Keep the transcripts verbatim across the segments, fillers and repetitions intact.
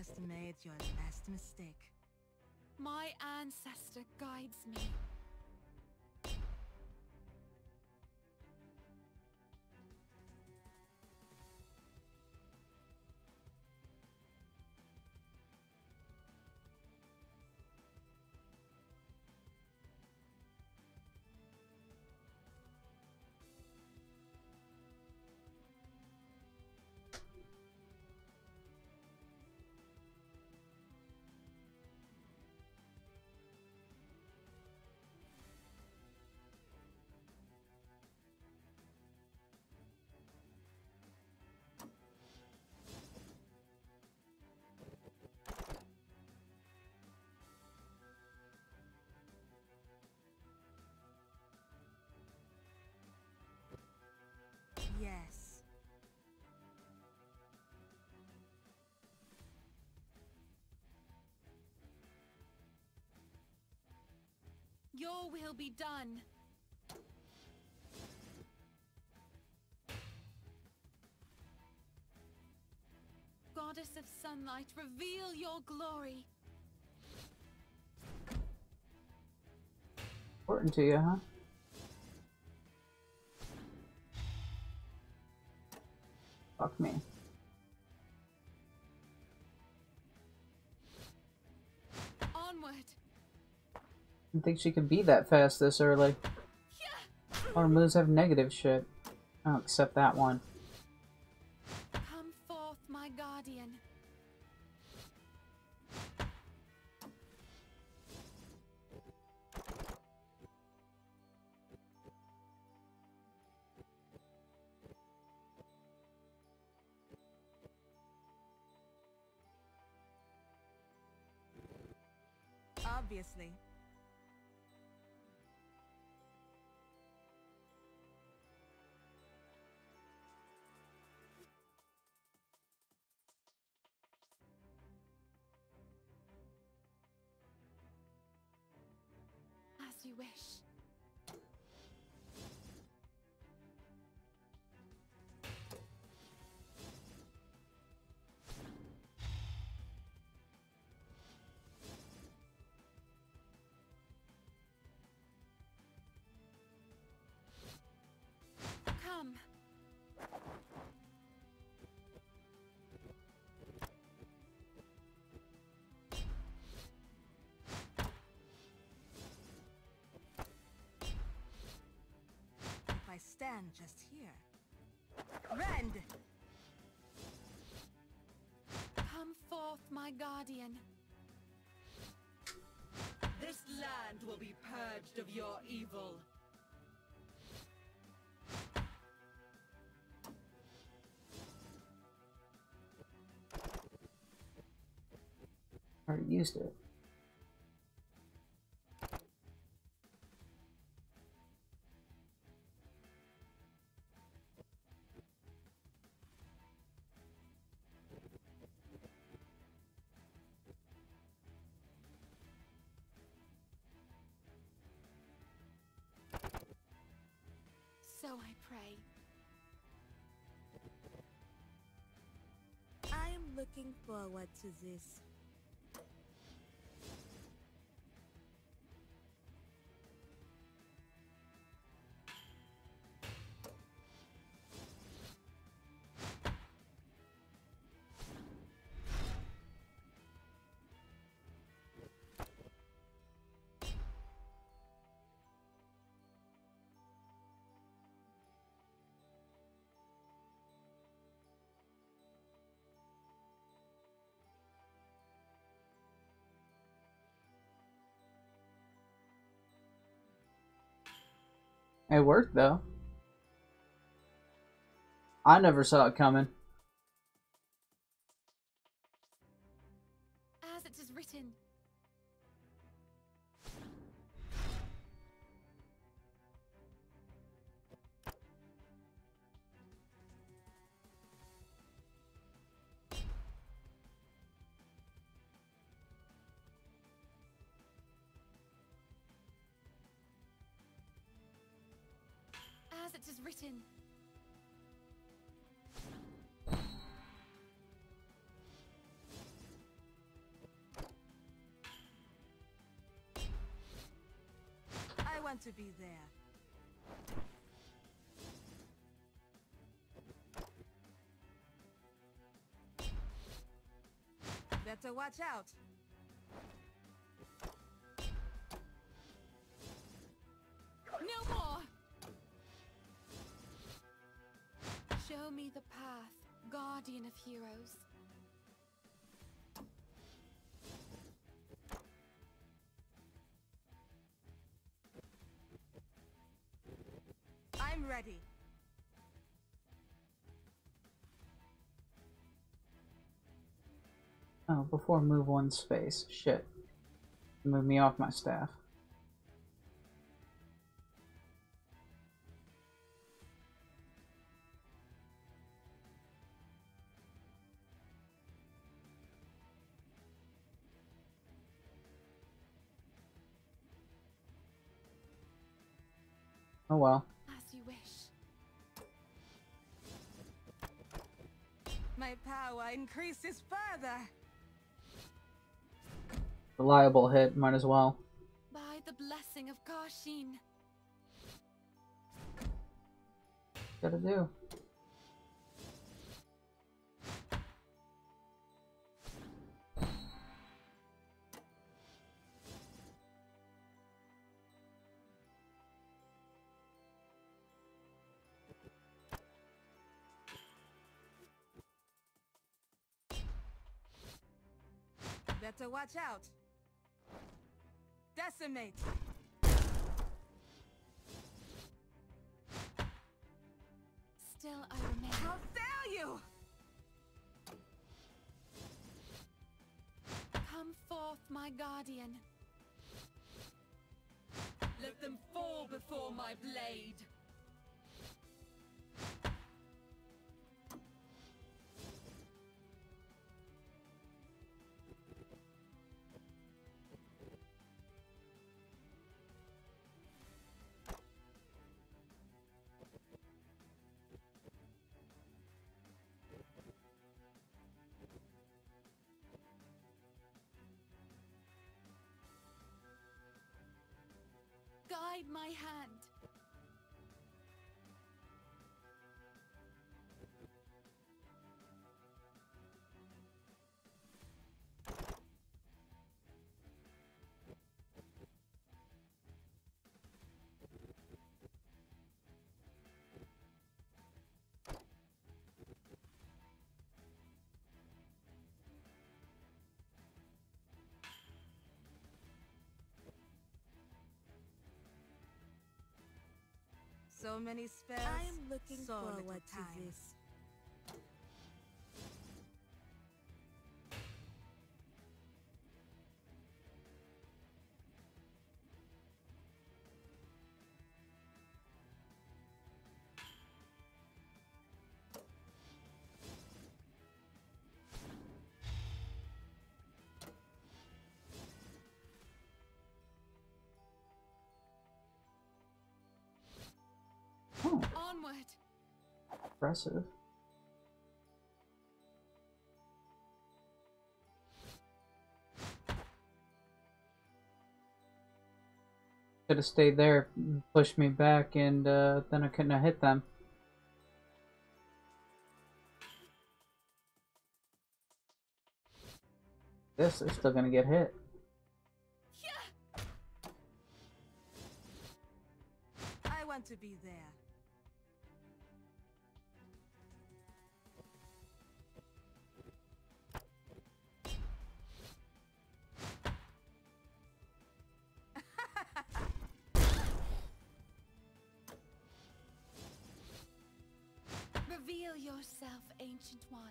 underestimate your last mistake. My ancestor guides me. Yes. Your will be done. Goddess of sunlight, reveal your glory. Important to you, huh? Fuck me. Onward. I didn't think she could be that fast this early. Our moves have negative shit. I don't accept that one. Come forth, my guardian. Obviously. As you wish. Come. If I stand just here. Rend! Come forth, my guardian. This land will be purged of your evil. Already used it. So I pray. I am looking forward to this. It worked though. I never saw it coming. As it is written. As it is written. want to be there. Better watch out. No more! Show me the path, guardian of heroes. I'm ready. Oh, before move one space. Shit. Move me off my staff. Oh well. As you wish. My power increases further. Reliable hit, might as well. By the blessing of Karshin. Gotta do. Better watch out. Decimate. Still I remain. How dare you! Come forth, my guardian. Let them fall before my blade. Guide my hand. So many spells. I am looking so forward little to time. this. Oh, Onward. impressive. Could have stayed there, pushed me back, and uh, then I couldn't have hit them. Guess they're still gonna get hit. I want to be there. Reveal yourself, Ancient One.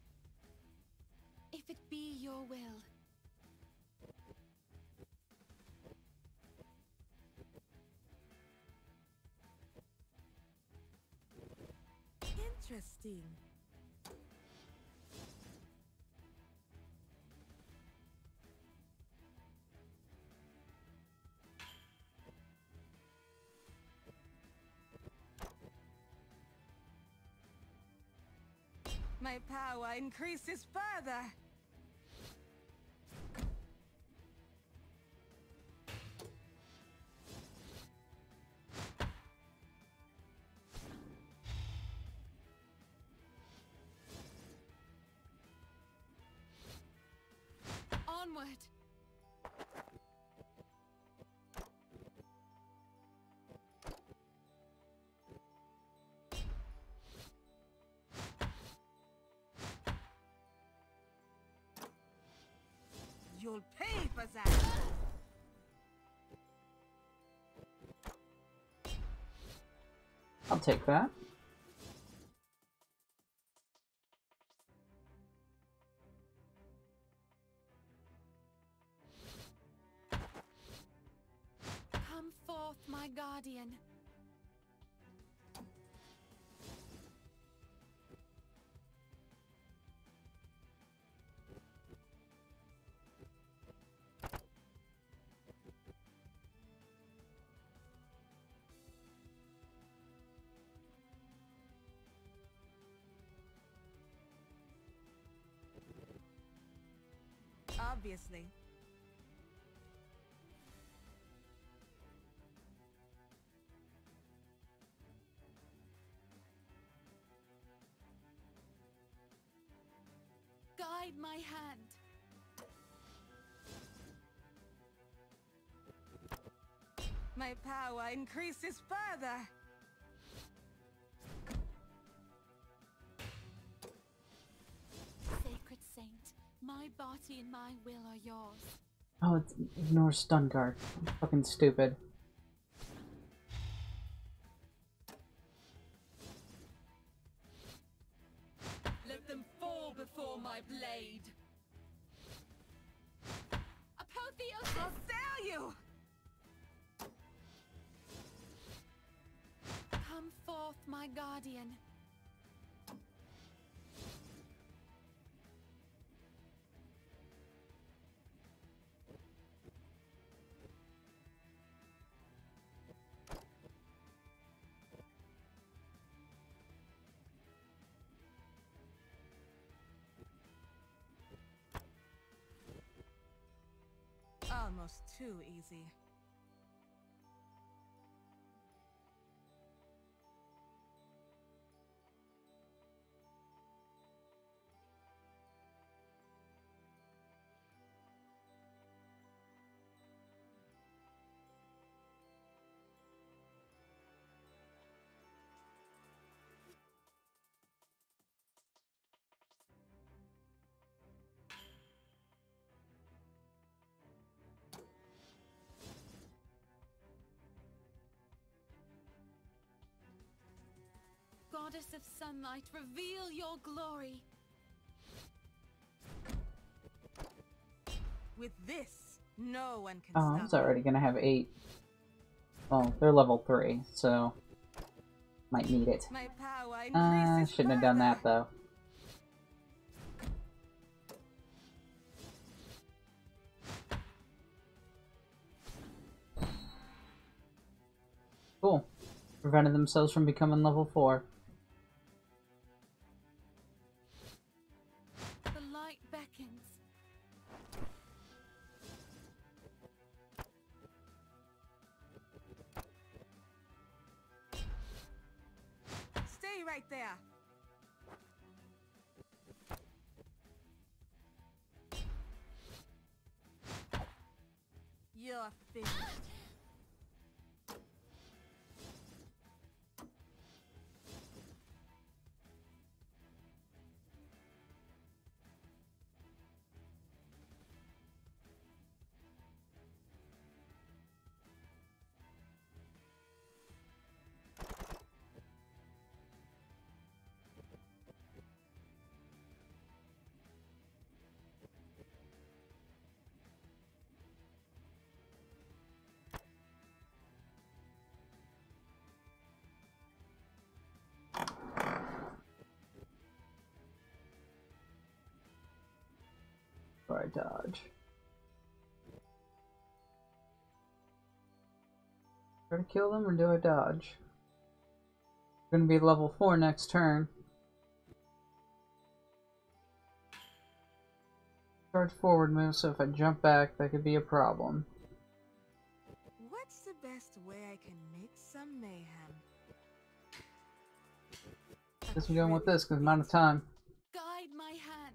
If it be your will. Interesting. My power increases further. Onward! You'll pay for that. I'll take that. Come forth, my guardian. Obviously. Guide my hand. My power increases further. Sacred saint, my body and my will are yours. Oh, it's, ignore stun guard. I'm fucking stupid. Let them fall before my blade. Apotheosis! I'll sell you! Come forth, my guardian. Almost too easy. Goddess of sunlight, reveal your glory. With this, no one can Oh, stop I was already gonna have eight. Well, they're level three, so might need it. My power Uh, increases shouldn't have done that further. though. Cool. Prevented themselves from becoming level four. The light beckons. Stay right there. You're finished. Or I dodge. Try to kill them or do I dodge? We're gonna be level four next turn. Charge forward move, so if I jump back, that could be a problem. What's the best way I can make some mayhem? Guess we're going with this because I'm out of time. Guide my hand.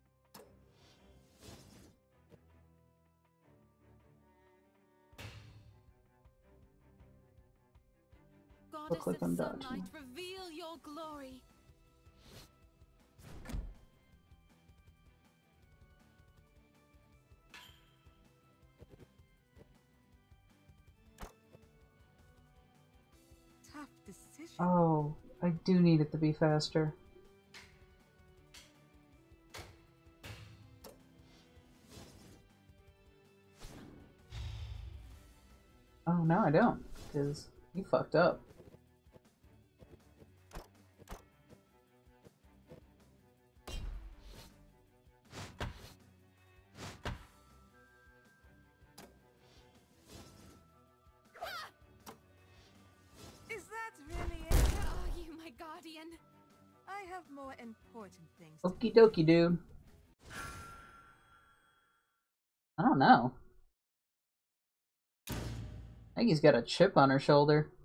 Goddess like of I'm sunlight, dodging. reveal your glory. Tough decision. Oh, I do need it to be faster. Oh, no I don't, because you fucked up. Is that really it? Where are you, my guardian? I have more important things to Okie dokie, dude. I don't know. I think he's got a chip on her shoulder.